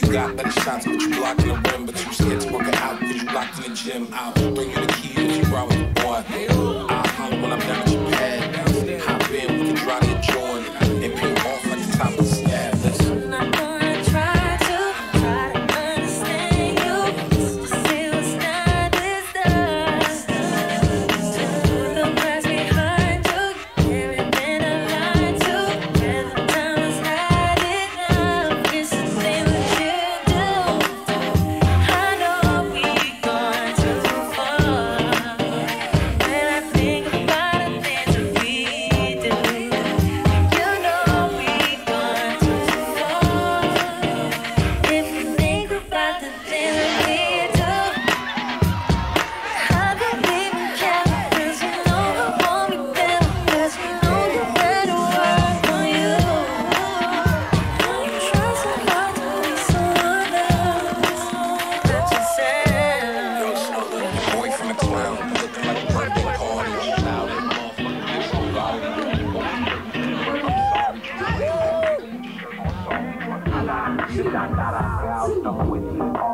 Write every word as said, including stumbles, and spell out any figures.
you got better shots, but you blocking the rim. But you scared to work it out, cause you locked in the gym. I'll bring you the keys if you ride with the boy. I'll holler when I'm down at your pad. Hop in, we can drive to your joint and pay off like the top of the stab. Listen. I'm gonna try to, try to understand you. Just see what's not this dust. The past behind you, everything I lied to. And the time was had enough. It's the thing that you do. I know we gone too far. When I think about the things that we do, you know we gone too far. If you think about the things that we do, how could we even care? 'Cause you know I won't be there. 'Cause you know you better work on you. You try so hard to be someone else, not yourself. Your boyfriend a clown, looking like a birthday party. Loud and motherfucking this so loud. I'm sorry.